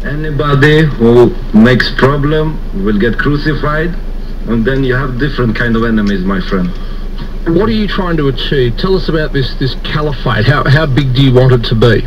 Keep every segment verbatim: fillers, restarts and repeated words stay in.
Anybody who makes problem will get crucified, and then you have different kind of enemies, my friend. What are you trying to achieve? Tell us about this, this caliphate. How, how big do you want it to be?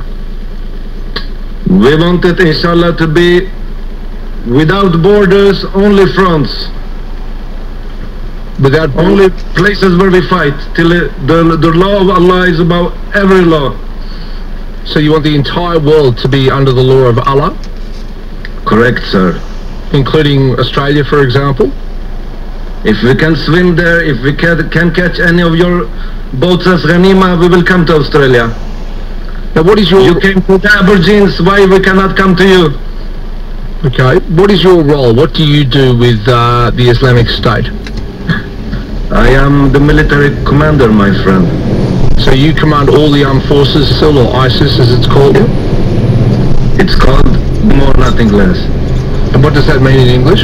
We want it, inshallah, to be without borders, only fronts. Without only places where we fight, till it, the, the law of Allah is above every law. So you want the entire world to be under the law of Allah? Correct, sir. Including Australia, for example? If we can swim there, if we can, can catch any of your boats as Ghanima, we will come to Australia. Now what is your... You came to the Aborigines, why we cannot come to you? Okay, what is your role? What do you do with uh, the Islamic State? I am the military commander, my friend. So you command all the armed forces, still, or ISIS as it's called? It's called more, nothing less. And what does that mean in English?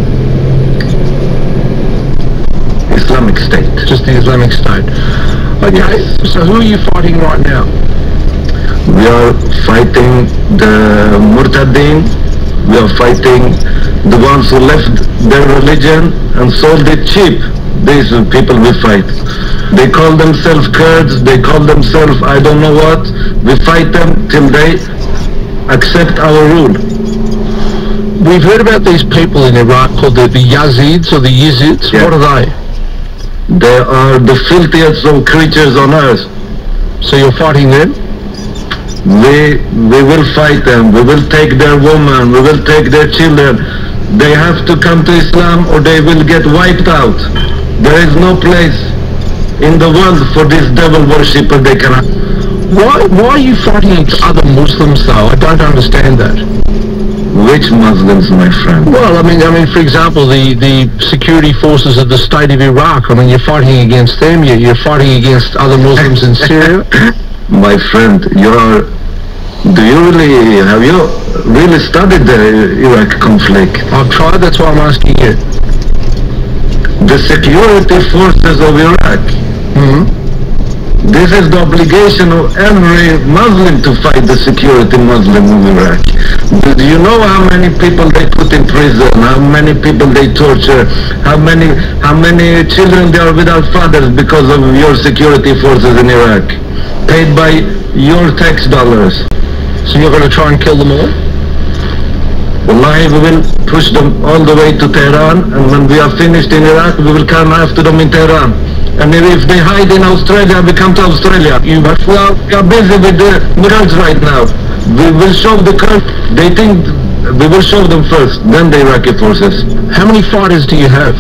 Islamic State. Just the Islamic State. Okay, yes. So who are you fighting right now? We are fighting the Murtadeen. We are fighting the ones who left their religion and sold it cheap. These are people we fight. They call themselves Kurds, they call themselves I don't know what. We fight them till they accept our rule. We've heard about these people in Iraq called the, the Yazids or the Yizids. Yeah. What are they? They are the filthiest of creatures on earth. So you're fighting them? We, we will fight them. We will take their women. We will take their children. They have to come to Islam or they will get wiped out. There is no place in the world for this devil worshipper they can have. Why, why are you fighting other Muslims though? I don't understand that. Which Muslims, my friend? Well, I mean, I mean, for example, the, the security forces of the state of Iraq. I mean, you're fighting against them. You're, you're fighting against other Muslims in Syria. My friend, you're... Do you really... Have you really studied the Iraq conflict? I've tried, that's why I'm asking you. The security forces of Iraq. Mm-hmm. This is the obligation of every Muslim to fight the security Muslim of Iraq. Do you know how many people they put in prison, how many people they torture, how many how many children they are without fathers because of your security forces in Iraq, paid by your tax dollars? So you're going to try and kill them all? Wallahi, we will push them all the way to Tehran, and when we are finished in Iraq, we will come after them in Tehran. And if they hide in Australia, we come to Australia. You, but we are, we are busy with the Kurds right now. We will show the Kurds. They think we will show them first, then the Iraqi forces. How many fighters do you have?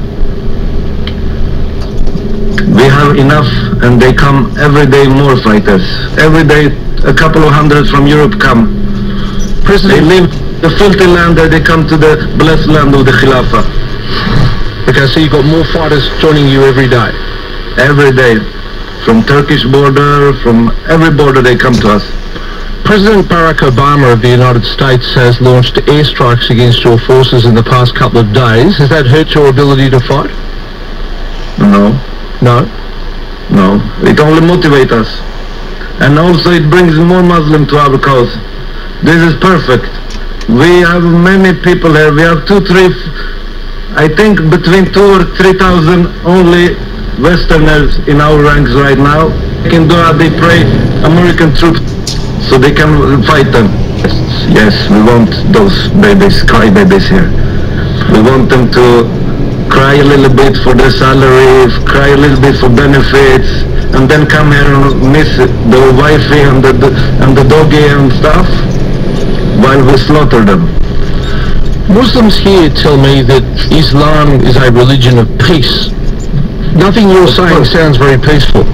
We have enough, and they come every day more fighters. Every day, a couple of hundred from Europe come. President, they leave the filthy land, and they come to the blessed land of the Khilafah. Okay, so you've got more fighters joining you every day? Every day. From Turkish border, from every border they come to us. President Barack Obama of the United States has launched airstrikes against your forces in the past couple of days. Has that hurt your ability to fight? No. No? No. It only motivates us. And also it brings more Muslims to our cause. This is perfect. We have many people here. We have two, three... I think between two or three thousand only Westerners in our ranks right now. In Doha they pray American troops so they can fight them. Yes, we want those babies, cry babies here. We want them to cry a little bit for their salary, cry a little bit for benefits, and then come here and miss the wifey and the, and the doggy and stuff while we slaughter them. Muslims here tell me that Islam is a religion of peace. Nothing you're saying sounds very peaceful.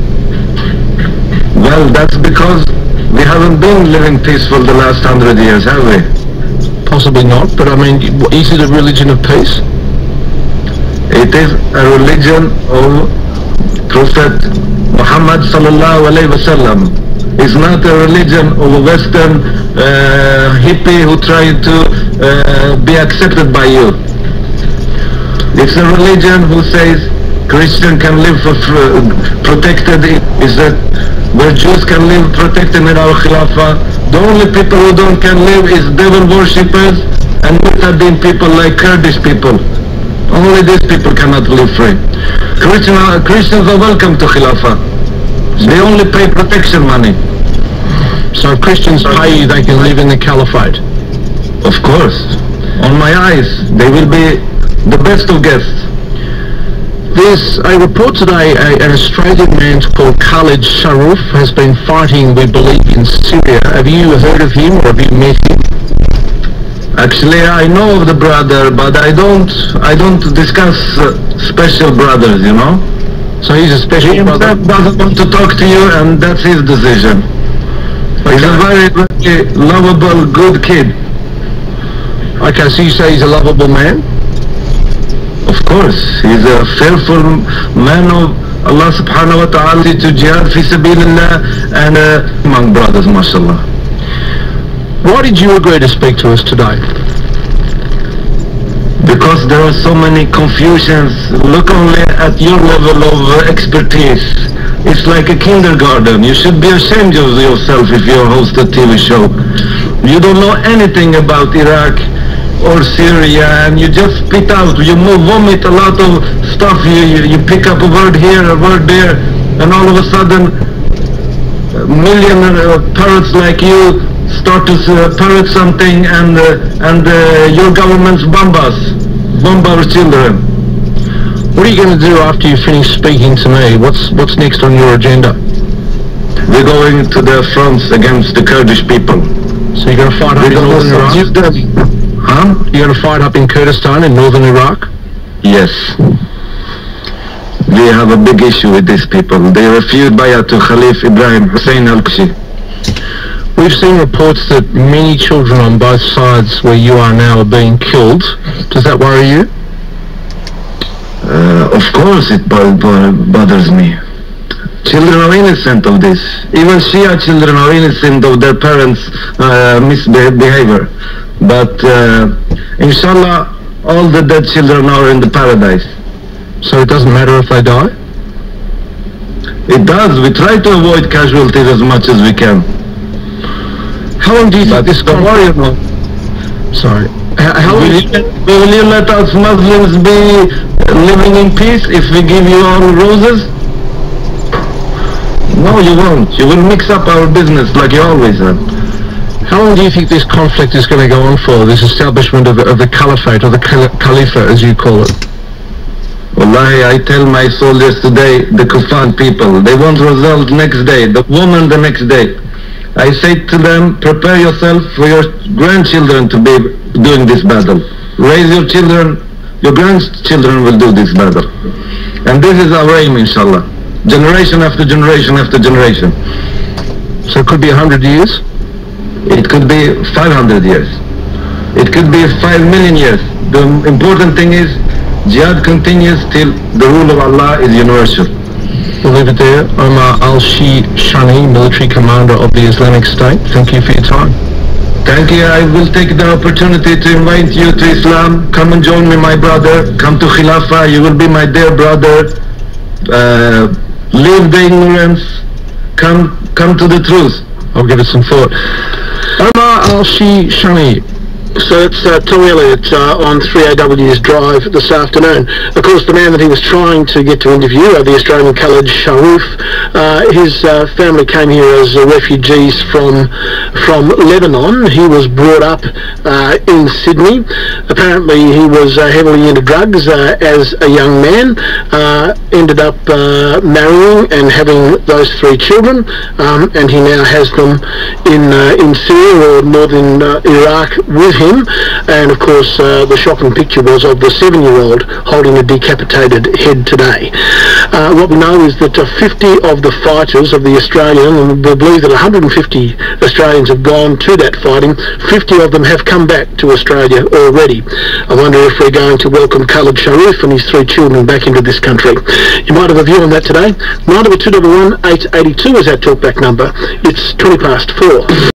Well, that's because we haven't been living peaceful the last hundred years, have we? Possibly not, but I mean, is it a religion of peace? It is a religion of Prophet Muhammad sallallahu alayhi wa sallam. It's not a religion of a Western uh, hippie who tried to uh, be accepted by you. It's a religion who says Christian can live for protected, is that where Jews can live protected in our Khilafah, The only people who don't can live is devil worshippers and Mutadin people like Kurdish people. Only these people cannot live free. Christian, Christians are welcome to Khilafah. They only pay protection money. So if Christians pay you, they can live in the caliphate? Of course. On my eyes, they will be the best of guests. There's a report today, a, an Australian man called Khalid Sharoof has been fighting, we believe, in Syria. Have you heard of him or have you met him? Actually, I know of the brother, but I don't, I don't discuss uh, special brothers, you know? So he's a special he brother? He doesn't want to talk to you, and that's his decision. Okay. He's a very, very lovable, good kid. Okay, so you say he's a lovable man? Of course, he's a fearful man of Allah subhanahu wa ta'ala to jihad fi sabilillah and uh, among brothers, mashallah. Why did you agree to speak to us today? Because there are so many confusions. Look only at your level of expertise. It's like a kindergarten. You should be ashamed of yourself if you host a T V show. You don't know anything about Iraq or Syria, and you just spit out, you move, vomit a lot of stuff, you, you, you pick up a word here, a word there, and all of a sudden, a million uh, parrots like you start to uh, parrot something, and uh, and uh, your governments bomb us, bomb our children. What are you going to do after you finish speaking to me? What's, what's next on your agenda? We're going to the fronts against the Kurdish people. So you're going to fight up in northern Iraq? Huh? You're going to fight up in Kurdistan in northern Iraq? Yes. We have a big issue with these people. They refused bay'ah to Khalif Ibrahim Hussein al-Qushi. We've seen reports that many children on both sides where you are now are being killed. Does that worry you? Uh, of course it bothers me. Children are innocent of this. Even Shia children are innocent of their parents' uh, misbehavior. But uh, inshallah, all the dead children are in the paradise. So it doesn't matter if they die? It does. We try to avoid casualties as much as we can. How long do you think this conflict... Sorry. How, how will, you, will you let us Muslims be living in peace if we give you all roses? No, you won't. You will mix up our business like you always have. How long do you think this conflict is going to go on for, this establishment of the, of the caliphate, or the Khalifa as you call it? Wallahi, I tell my soldiers today, the Kufan people, they want results next day, the woman the next day. I say to them, prepare yourself for your grandchildren to be doing this battle. Raise your children, your grandchildren will do this battle. And this is our aim, inshallah. Generation after generation after generation. So it could be a hundred years? It could be five hundred years. It could be five million years. The important thing is, jihad continues till the rule of Allah is universal. We'll leave it there. Omar al-Shishani, military commander of the Islamic State. Thank you for your time. Thank you. I will take the opportunity to invite you to Islam. Come and join me, my brother. Come to Khilafah. You will be my dear brother. Uh, leave the ignorance. Come, come to the truth. I'll give it some thought. Omar al-Shishani. So it's uh, Tom Elliott uh, on three A W's Drive this afternoon. Of course, the man that he was trying to get to interview, uh, the Australian Khalid Sharoof, uh, his uh, family came here as uh, refugees from from Lebanon. He was brought up uh, in Sydney. Apparently, he was uh, heavily into drugs uh, as a young man. Uh, ended up uh, marrying and having those three children, um, and he now has them in uh, in Syria or northern uh, Iraq with him. And of course uh, the shocking picture was of the seven-year-old holding a decapitated head today. Uh, what we know is that uh, fifty of the fighters of the Australian, and we believe that one hundred fifty Australians have gone to that fighting, fifty of them have come back to Australia already. I wonder if we're going to welcome Khalid Sharoof and his three children back into this country. You might have a view on that today. nine two one one eight eight two is our talkback number. It's twenty past four.